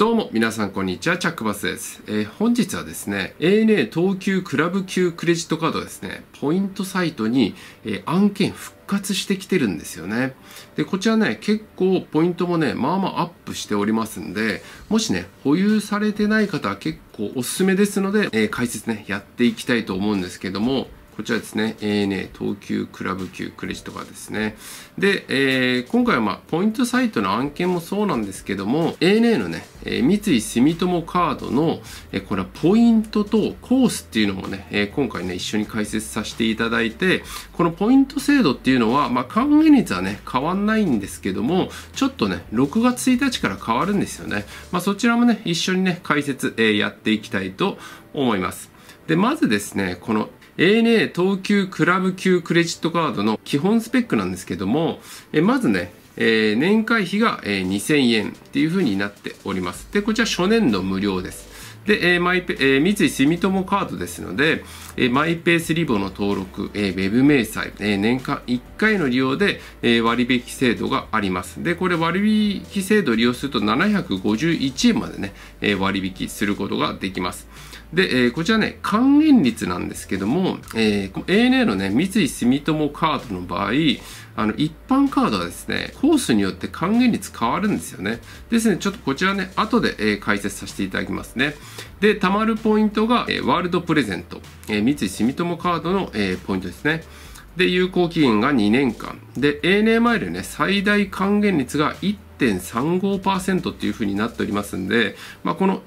どうも皆さんこんにちは、チャックバスです。本日はですね、ANA 東急クラブ級クレジットカードですね、ポイントサイトに、案件復活してきてるんですよね。で、こちらね、結構ポイントもね、まあまあアップしておりますんで、もしね、保有されてない方は結構おすすめですので、解説ね、やっていきたいと思うんですけども、こちらですね、ANA 東急クラブ級クレジットカードですね。で、今回はポイントサイトの案件もそうなんですけども、ANA のね、三井住友カードの、これはポイントとコースっていうのもね、今回ね、一緒に解説させていただいて、このポイント制度っていうのは、還元率はね、変わんないんですけども、ちょっとね、6月1日から変わるんですよね。そちらもね、一緒にね、解説、やっていきたいと思います。で、まずですね、このANA 東急クラブ級クレジットカードの基本スペックなんですけども、まずね、年会費が2000円っていう風になっております。で、こちら初年度無料です。で、三井住友カードですので、マイペースリボの登録、ウェブ明細、年間1回の利用で、割引制度があります。で、これ割引制度を利用すると751円までね、割引することができます。で、こちらね、還元率なんですけども、ANA のね、三井住友カードの場合、一般カードはですね、コースによって還元率変わるんですよね。ですね、ちょっとこちらね、後で、解説させていただきますね。で、貯まるポイントが、ワールドプレゼント、三井住友カードの、ポイントですね。で、有効期限が2年間。で、ANA マイルね、最大還元率が1.35% っていう風になっておりますんで、この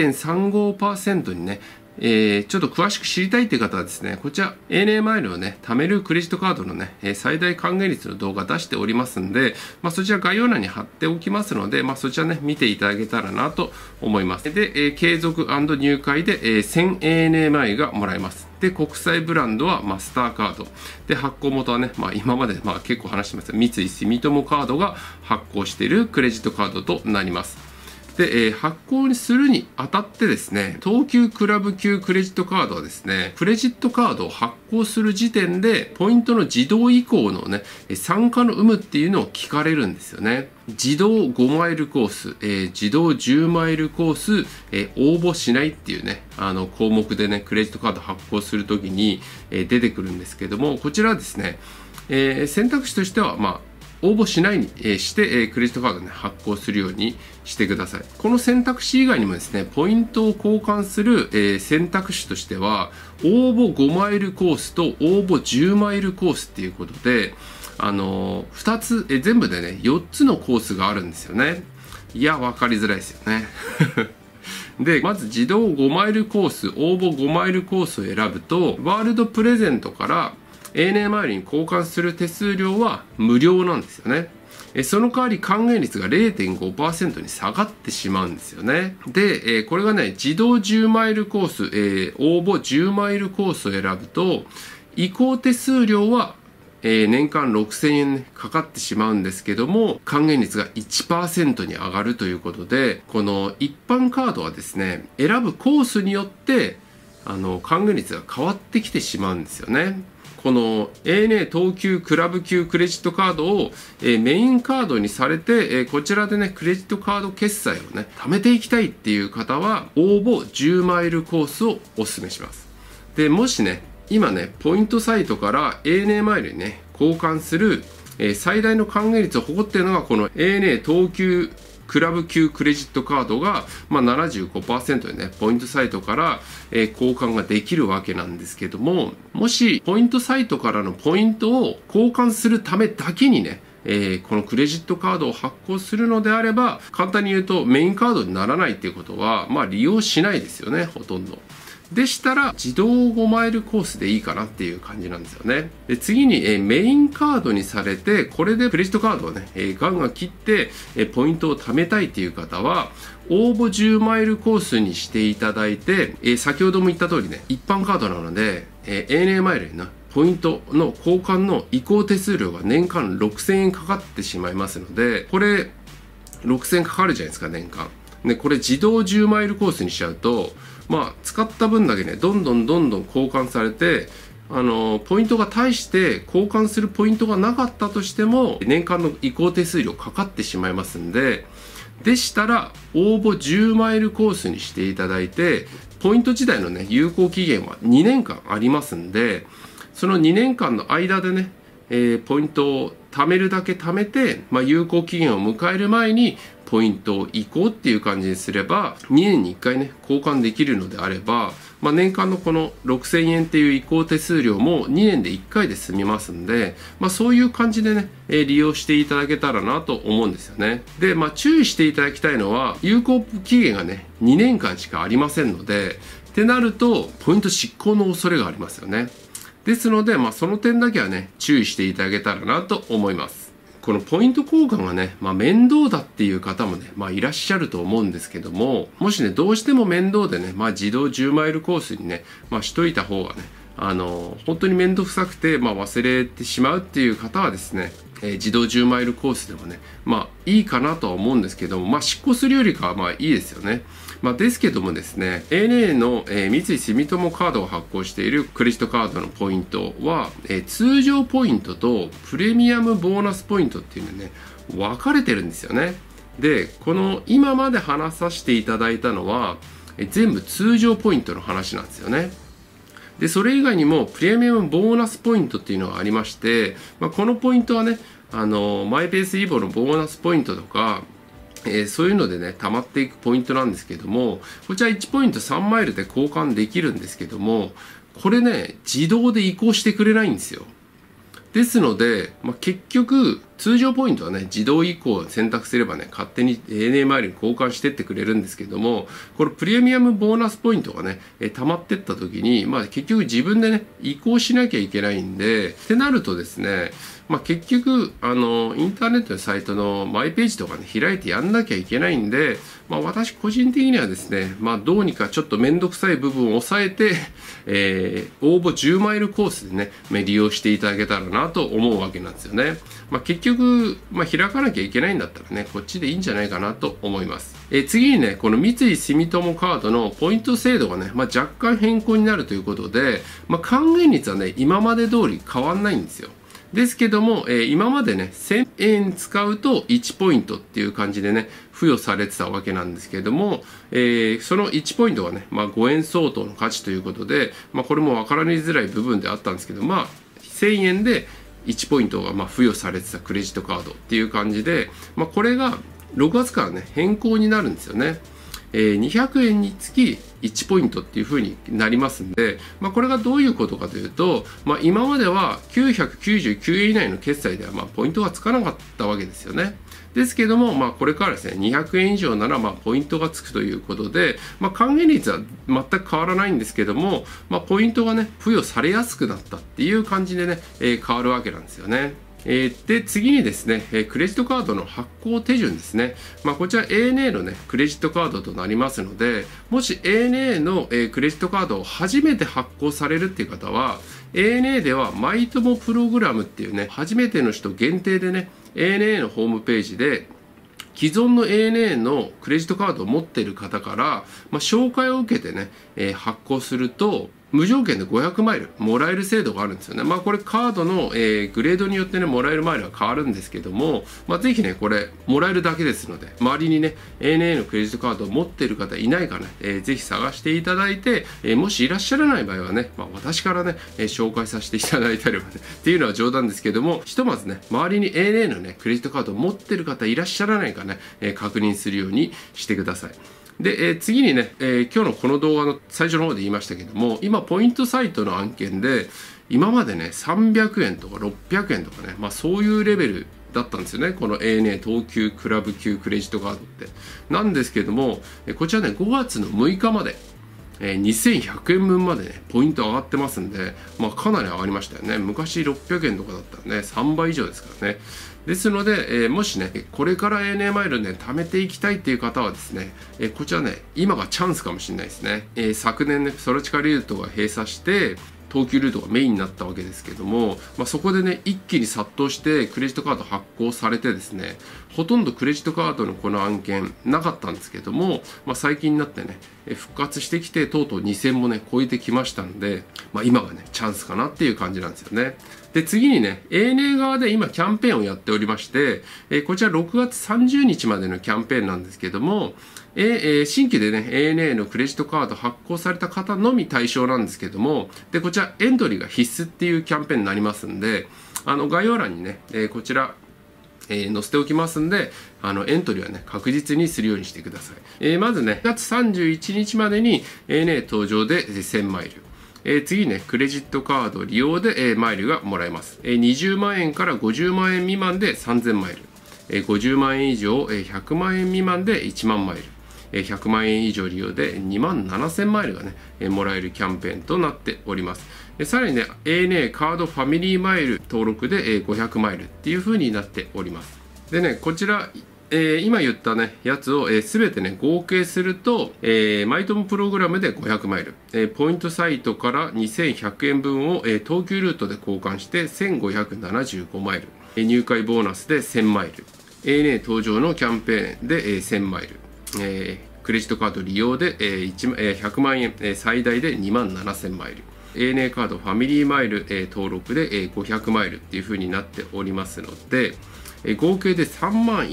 1.35% にね、ちょっと詳しく知りたいという方はですね、こちら ANA マイルをね、貯めるクレジットカードのね、最大還元率の動画出しておりますんで、そちら概要欄に貼っておきますので、そちらね、見ていただけたらなと思います。で、継続&入会で、1000 ANA マイルがもらえます。で、国際ブランドはマスターカード。で、発行元はね、今まで結構話してます三井住友カードが発行しているクレジットカードとなります。で、発行にするにあたってですね、東急クラブ級クレジットカードはですね、クレジットカードを発行する時点で、ポイントの自動移行のね、参加の有無っていうのを聞かれるんですよね。自動5マイルコース、自動10マイルコース、応募しないっていうね、項目でね、クレジットカード発行するときに、出てくるんですけども、こちらはですね、選択肢としては、応募しないにして、クレジットカードね、発行するようにしてください。この選択肢以外にもですね、ポイントを交換する、選択肢としては、応募5マイルコースと応募10マイルコースっていうことで、2つ、全部でね、4つのコースがあるんですよね。いや、わかりづらいですよね。で、まず自動5マイルコース、応募5マイルコースを選ぶと、ワールドプレゼントから、ANA マイルに交換する手数料は無料なんですよね。その代わり還元率が 0.5% に下がってしまうんですよね。で、これがね、自動10マイルコース、応募10マイルコースを選ぶと、移行手数料は年間6000円、ね、かかってしまうんですけども、還元率が 1% に上がるということで、この一般カードはですね、選ぶコースによって、還元率が変わってきてしまうんですよね。この ANA 東急クラブ級クレジットカードをメインカードにされて、こちらでね、クレジットカード決済をね、貯めていきたいっていう方は、応募10マイルコースをお勧めします。で、もしね、今ね、ポイントサイトから ANA マイルにね、交換する最大の還元率を誇っているのが、この ANA 東急クラブ級クレジットカードが、75% でね、ポイントサイトから、交換ができるわけなんですけども、もし、ポイントサイトからのポイントを交換するためだけにね、このクレジットカードを発行するのであれば、簡単に言うとメインカードにならないっていうことは、利用しないですよね、ほとんど。でしたら、自動5マイルコースでいいかなっていう感じなんですよね。で、次に、メインカードにされて、これでクレジットカードをね、ガンガン切って、ポイントを貯めたいっていう方は、応募10マイルコースにしていただいて、先ほども言った通りね、一般カードなので、ANA マイルにな、ポイントの交換の移行手数料が年間6000円かかってしまいますので、これ、6000円かかるじゃないですか、年間。で、これ自動10マイルコースにしちゃうと、使った分だけね、どんどん交換されて、ポイントが大して交換するポイントがなかったとしても、年間の移行手数料かかってしまいますんで、 でしたら応募10マイルコースにしていただいて、ポイント自体のね有効期限は2年間ありますんで、その2年間の間でね、ポイントを貯めるだけ貯めて、有効期限を迎える前にポイントを移行っていう感じにすれば、2年に1回ね交換できるのであれば、年間のこの6000円っていう移行手数料も2年で1回で済みますんで、そういう感じでね、利用していただけたらなと思うんですよね。で、注意していただきたいのは、有効期限がね2年間しかありませんので、ってなるとポイント失効の恐れがありますよね。ですので、その点だけはね注意していただけたらなと思います。このポイント交換がね、面倒だっていう方もね、いらっしゃると思うんですけども、もしね、どうしても面倒でね、自動10マイルコースにね、しといた方がね、本当に面倒くさくて、忘れてしまうっていう方はですね、自動10マイルコースでもね、いいかなとは思うんですけども、執行するよりかはいいですよね。ですけどもですね、ANA の、三井住友カードを発行しているクレジットカードのポイントは、通常ポイントとプレミアムボーナスポイントっていうのね、分かれてるんですよね。で、この今まで話させていただいたのは、全部通常ポイントの話なんですよね。で、それ以外にもプレミアムボーナスポイントっていうのがありまして、このポイントはね、マイペースイボのボーナスポイントとか、そういうのでね溜まっていくポイントなんですけども、こちら1ポイント3マイルで交換できるんですけども、これね自動で移行してくれないんですよ。ですので、結局通常ポイントはね自動移行を選択すればね勝手に ANA マイルに交換してってくれるんですけども、これプレミアムボーナスポイントがね溜まってった時に、結局自分でね移行しなきゃいけないんで、ってなるとですね、結局インターネットのサイトのマイページとかね開いてやんなきゃいけないんで、私個人的にはですね、どうにかちょっと面倒くさい部分を抑えて、応募10マイルコースでね利用していただけたらなと思うわけなんですよね。結局、開かなきゃいけないんだったらねこっちでいいんじゃないかなと思います。次にねこの三井住友カードのポイント制度がね、若干変更になるということで、還元率はね今まで通り変わんないんですよ。ですけども、今までね1000円使うと1ポイントっていう感じでね付与されてたわけなんですけども、その1ポイントがね、5円相当の価値ということで、これも分かられづらい部分であったんですけど、1000円で1ポイントが付与されてたクレジットカードっていう感じで、これが6月からね変更になるんですよね。200円につき1ポイントっていう風になりますんで、これがどういうことかというと、今までは999円以内の決済ではポイントがつかなかったわけですよね。ですけども、これからですね200円以上ならポイントがつくということで、還元率は全く変わらないんですけども、ポイントがね付与されやすくなったっていう感じでね、変わるわけなんですよね。で次にですねクレジットカードの発行手順ですね。こちら ANA のねクレジットカードとなりますので、もし ANA のクレジットカードを初めて発行されるっていう方は、 ANA ではマイトモプログラムっていうね初めての人限定でね ANA のホームページで既存の ANA のクレジットカードを持っている方から、紹介を受けてね、発行すると無条件で500マイルもらえる制度があるんですよね。これカードの、グレードによってねもらえるマイルは変わるんですけども、ぜひねこれもらえるだけですので、周りにね ANA のクレジットカードを持っている方いないかね、ぜひ探していただいて、もしいらっしゃらない場合はね、私からね、紹介させていただいたりはねっていうのは冗談ですけども、ひとまずね周りに ANA のねクレジットカードを持っている方いらっしゃらないかね、確認するようにしてください。で、次にね、今日のこの動画の最初の方で言いましたけども、今ポイントサイトの案件で今までね300円とか600円とかね、そういうレベルだったんですよね、この ANA 東急クラブ級クレジットカードってなんですけども、こちらね5月の6日まで2100円分までねポイント上がってますんで、かなり上がりましたよね。昔600円とかだったらね3倍以上ですからね。ですので、もしねこれから ANA マイルね貯めていきたいっていう方はですね、こちらね今がチャンスかもしれないですね。昨年ねソラチカルートが閉鎖して東急ルートがメインになったわけですけども、そこでね一気に殺到してクレジットカード発行されてですね、ほとんどクレジットカードのこの案件なかったんですけども、最近になってね復活してきてとうとう2000もね超えてきましたので、今がねチャンスかなっていう感じなんですよね。 で、次にね、ANA 側で今キャンペーンをやっておりまして、こちら6月30日までのキャンペーンなんですけども、新規でね、ANA のクレジットカード発行された方のみ対象なんですけども、で、こちらエントリーが必須っていうキャンペーンになりますんで、概要欄にね、こちら、載せておきますんで、エントリーはね、確実にするようにしてください。まずね、4月31日までに ANA 登場で1000マイル。次ね、クレジットカード利用で、マイルがもらえます。20万円から50万円未満で3000マイル。50万円以上、100万円未満で1万マイル。100万円以上利用で2万7000マイルがね、もらえるキャンペーンとなっております。さらにね、ANA カードファミリーマイル登録で500マイルっていう風になっております。でね、こちら、今言ったね、やつをすべてね、合計すると、マイトムプログラムで500マイル、ポイントサイトから2100円分を、東急ルートで交換して1575マイル、入会ボーナスで1000マイル、ANA 登場のキャンペーンで1000マイル、クレジットカード利用で100万円、最大で2万7000マイル。ANA カードファミリーマイル登録で500マイルっていう風になっておりますので、合計で3万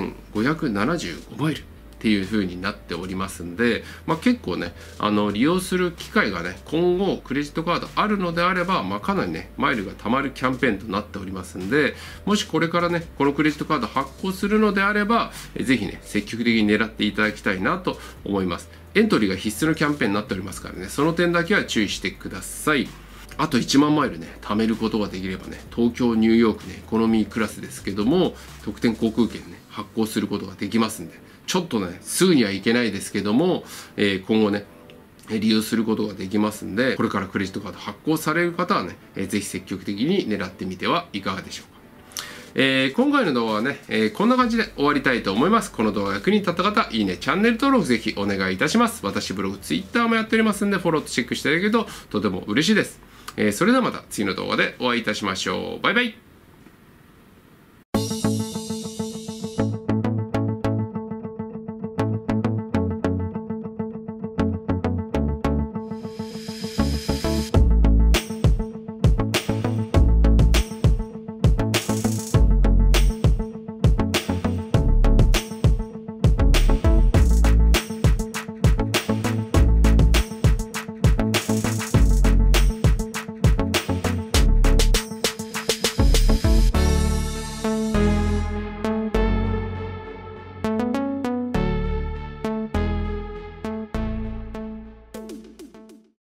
1575マイルっていう風になっておりますんで、結構ね、利用する機会がね、今後クレジットカードあるのであれば、かなりね、マイルが貯まるキャンペーンとなっておりますんで、もしこれからね、このクレジットカード発行するのであれば、ぜひね、積極的に狙っていただきたいなと思います。エントリーが必須のキャンペーンになっておりますからね、その点だけは注意してください。あと1万マイルね、貯めることができればね、東京、ニューヨークね、エコノミークラスですけども、特典航空券ね、発行することができますんで、ちょっとね、すぐにはいけないですけども、今後ね、利用することができますんで、これからクレジットカード発行される方はね、ぜひ積極的に狙ってみてはいかがでしょうか。今回の動画はね、こんな感じで終わりたいと思います。この動画が役に立った方、いいね、チャンネル登録ぜひお願いいたします。私ブログ、ツイッターもやっておりますんで、フォローとチェックしていただけるととても嬉しいです。それではまた次の動画でお会いいたしましょう。バイバイ。